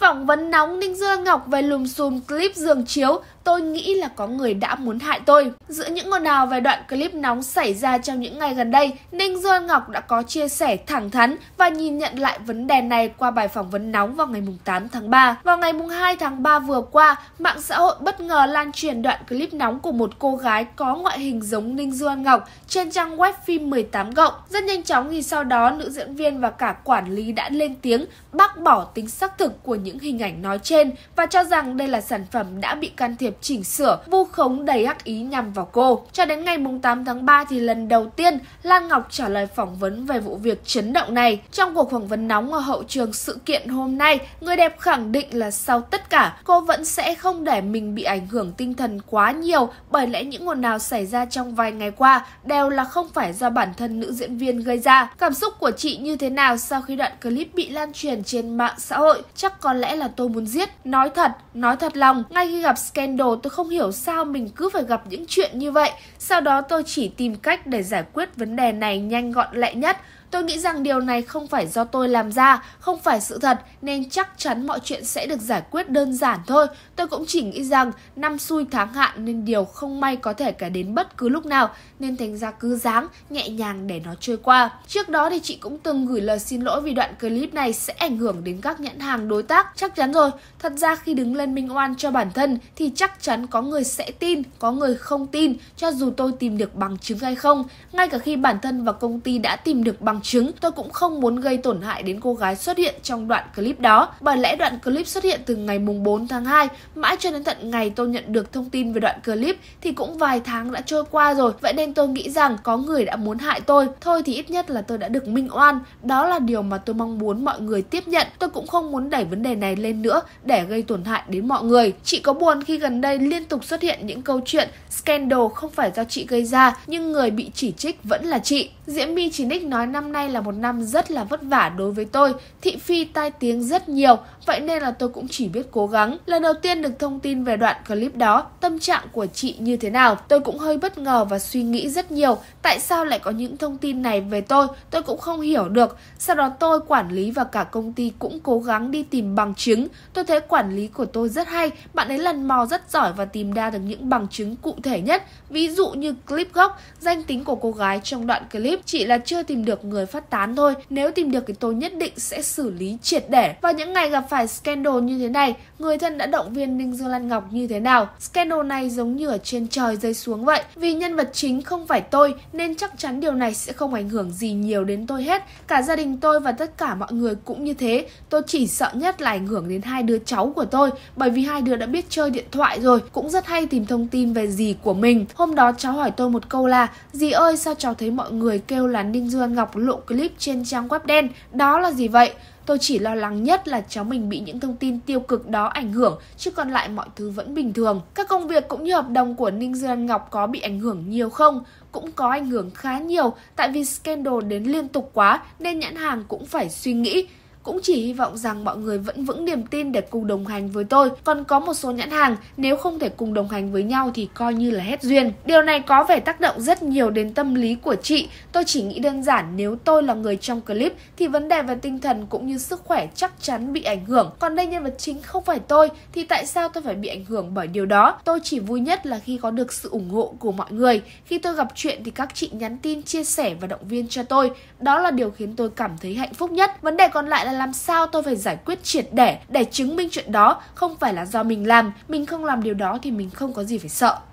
Phỏng vấn nóng Ninh Dương Ngọc về lùm xùm clip giường chiếu, tôi nghĩ là có người đã muốn hại tôi. Giữa những ồn ào về đoạn clip nóng xảy ra trong những ngày gần đây, Ninh Dương Ngọc đã có chia sẻ thẳng thắn và nhìn nhận lại vấn đề này qua bài phỏng vấn nóng vào ngày 8 tháng 3. Vào ngày 2 tháng 3 vừa qua, mạng xã hội bất ngờ lan truyền đoạn clip nóng của một cô gái có ngoại hình giống Ninh Dương Ngọc trên trang web phim 18+. Rất nhanh chóng thì sau đó nữ diễn viên và cả quản lý đã lên tiếng bác bỏ tính xác thực của những hình ảnh nói trên và cho rằng đây là sản phẩm đã bị can thiệp chỉnh sửa, vu khống đầy ác ý nhằm vào cô. Cho đến ngày 8 tháng 3 thì lần đầu tiên Lan Ngọc trả lời phỏng vấn về vụ việc chấn động này. Trong cuộc phỏng vấn nóng ở hậu trường sự kiện hôm nay, người đẹp khẳng định là sau tất cả, cô vẫn sẽ không để mình bị ảnh hưởng tinh thần quá nhiều bởi lẽ những ồn ào xảy ra trong vài ngày qua đều là không phải do bản thân nữ diễn viên gây ra. Cảm xúc của chị như thế nào sau khi đoạn clip bị lan truyền trên mạng xã hội? Chắc có lẽ là tôi muốn giết. Nói thật lòng, ngay khi gặp scandal tôi không hiểu sao mình cứ phải gặp những chuyện như vậy. Sau đó tôi chỉ tìm cách để giải quyết vấn đề này nhanh gọn lẹ nhất. Tôi nghĩ rằng điều này không phải do tôi làm ra, không phải sự thật, nên chắc chắn mọi chuyện sẽ được giải quyết đơn giản thôi. Tôi cũng chỉ nghĩ rằng năm xui tháng hạn nên điều không may có thể kể đến bất cứ lúc nào, nên thành ra cứ dáng, nhẹ nhàng để nó trôi qua. Trước đó thì chị cũng từng gửi lời xin lỗi vì đoạn clip này sẽ ảnh hưởng đến các nhãn hàng đối tác. Chắc chắn rồi, thật ra khi đứng lên minh oan cho bản thân thì chắc chắn có người sẽ tin, có người không tin, cho dù tôi tìm được bằng chứng hay không. Ngay cả khi bản thân và công ty đã tìm được bằng chứng, tôi cũng không muốn gây tổn hại đến cô gái xuất hiện trong đoạn clip đó. Bởi lẽ đoạn clip xuất hiện từ ngày 4 tháng 2, mãi cho đến tận ngày tôi nhận được thông tin về đoạn clip thì cũng vài tháng đã trôi qua rồi. Vậy nên tôi nghĩ rằng có người đã muốn hại tôi. Thôi thì ít nhất là tôi đã được minh oan. Đó là điều mà tôi mong muốn mọi người tiếp nhận. Tôi cũng không muốn đẩy vấn đề này lên nữa để gây tổn hại đến mọi người. Chị có buồn khi gần đây liên tục xuất hiện những câu chuyện scandal không phải do chị gây ra, nhưng người bị chỉ trích vẫn là chị. Diễm My 9X nói năm nay là một năm rất là vất vả đối với tôi, thị phi tai tiếng rất nhiều, vậy nên là tôi cũng chỉ biết cố gắng. Lần đầu tiên được thông tin về đoạn clip đó, tâm trạng của chị như thế nào? Tôi cũng hơi bất ngờ và suy nghĩ rất nhiều, tại sao lại có những thông tin này về tôi cũng không hiểu được. Sau đó tôi, quản lý và cả công ty cũng cố gắng đi tìm bằng chứng. Tôi thấy quản lý của tôi rất hay, bạn ấy lần mò rất giỏi và tìm ra được những bằng chứng cụ thể nhất. Ví dụ như clip gốc, danh tính của cô gái trong đoạn clip, chỉ là chưa tìm được người phát tán thôi. Nếu tìm được thì tôi nhất định sẽ xử lý triệt để. Và những ngày gặp phải scandal như thế này, người thân đã động viên Ninh Dương Lan Ngọc như thế nào? Scandal này giống như ở trên trời rơi xuống vậy. Vì nhân vật chính không phải tôi nên chắc chắn điều này sẽ không ảnh hưởng gì nhiều đến tôi hết. Cả gia đình tôi và tất cả mọi người cũng như thế. Tôi chỉ sợ nhất là ảnh hưởng đến hai đứa cháu của tôi, bởi vì hai đứa đã biết chơi điện thoại rồi, cũng rất hay tìm thông tin về dì của mình. Hôm đó cháu hỏi tôi một câu là: dì ơi, sao cháu thấy mọi người kêu là Ninh Dương Ngọc lộ clip trên trang web đen, đó là gì vậy? Tôi chỉ lo lắng nhất là cháu mình bị những thông tin tiêu cực đó ảnh hưởng, chứ còn lại mọi thứ vẫn bình thường. Các công việc cũng như hợp đồng của Ninh Dương Ngọc có bị ảnh hưởng nhiều không? Cũng có ảnh hưởng khá nhiều, tại vì scandal đến liên tục quá nên nhãn hàng cũng phải suy nghĩ. Cũng chỉ hy vọng rằng mọi người vẫn vững niềm tin để cùng đồng hành với tôi. Còn có một số nhãn hàng, nếu không thể cùng đồng hành với nhau thì coi như là hết duyên. Điều này có vẻ tác động rất nhiều đến tâm lý của chị. Tôi chỉ nghĩ đơn giản nếu tôi là người trong clip thì vấn đề về tinh thần cũng như sức khỏe chắc chắn bị ảnh hưởng. Còn đây nhân vật chính không phải tôi thì tại sao tôi phải bị ảnh hưởng bởi điều đó? Tôi chỉ vui nhất là khi có được sự ủng hộ của mọi người. Khi tôi gặp chuyện thì các chị nhắn tin chia sẻ và động viên cho tôi. Đó là điều khiến tôi cảm thấy hạnh phúc nhất. Vấn đề còn lại là làm sao tôi phải giải quyết triệt để chứng minh chuyện đó không phải là do mình làm. Mình không làm điều đó thì mình không có gì phải sợ.